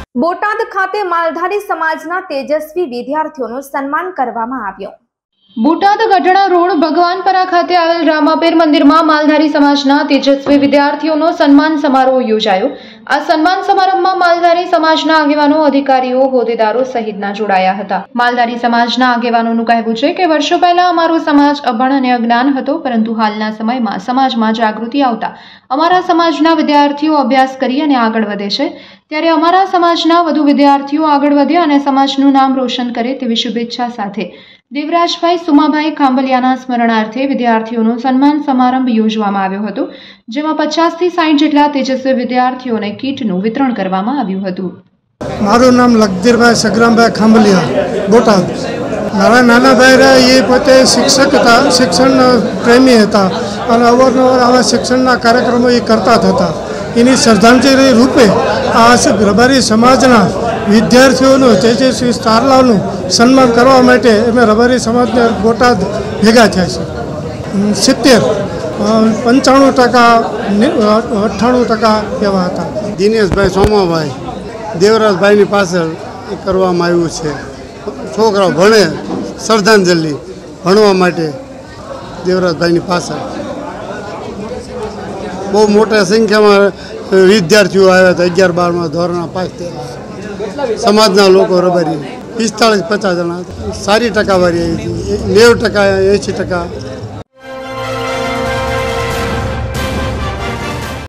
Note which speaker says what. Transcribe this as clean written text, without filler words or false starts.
Speaker 1: બોટાદ ખાતે માલધારી સમાજના તેજસ્વી વિદ્યાર્થીઓનું સન્માન કરવામાં આવ્યું।
Speaker 2: બોટાદ ગઢડા રોડ ભગવાનપરા ખાતે આવેલ રામાપીર મંદિરમાં માલધારી સમાજના તેજસ્વી વિદ્યાર્થીઓનો સન્માન સમારોહ યોજાયો। આ સન્માન સમારંભમાં માલધારી સમાજના આગેવાનો, અધિકારીઓ, હોદ્દેદારો સહિતના જોડાયા હતા। માલધારી સમાજના આગેવાનોનું કહેવું છે કે વર્ષો પહેલા અમારો સમાજ અભણ અને અજ્ઞાન હતો, પરંતુ હાલના સમયમાં સમાજમાં જાગૃતિ આવતા અમારા સમાજના વિદ્યાર્થીઓ અભ્યાસ કરી અને આગળ વધે છે। ત્યારે અમારા સમાજના વધુ વિદ્યાર્થીઓ આગળ વધે અને સમાજનું નામ રોશન કરે તેવી શુભેચ્છા સાથે દેવરાજભાઈ સુમાભાઈ ખાંભલિયાના સ્મરણાર્થે વિદ્યાર્થીઓનો સન્માન સમારંભ યોજવામાં આવ્યો હતો, જેમાં 50 થી 60 જેટલા તેજસ્વી વિદ્યાર્થીઓને કીટનું વિતરણ કરવામાં આવ્યું હતું।
Speaker 3: મારું નામ લગધીરભાઈ સગરામભાઈ ખાંભલિયા, બોટાદ। મારા નાના ભાઈ એ પોતે શિક્ષક હતા, શિક્ષણ પ્રેમી હતા અને અવારનવાર આવા શિક્ષણના કાર્યક્રમો એ કરતા હતા। એની શ્રદ્ધાંજલિ રૂપે આ રબારી સમાજના વિદ્યાર્થીઓનું તેજસ્વી તારલાઓનું સન્માન કરવા માટે અમે રબારી સમાજને બોટાદ ભેગા થયા છે। 70, 95%, 98% એવા હતા।
Speaker 4: દિનેશભાઈ સોમાભાઈ દેવરાજભાઈની પાછળ કરવામાં આવ્યું છે। છોકરાઓ ભણે, શ્રદ્ધાંજલિ ભણવા માટે દેવરાજભાઈની પાછળ બહુ મોટા સંખ્યામાં વિદ્યાર્થીઓ આવ્યા હતા। 11-12માં ધોરણ પાસ થયેલા સમાજના લોકો રબારી 45-50 જણા હતા। સારી ટકાવારી આવી હતી, 90%, 80%।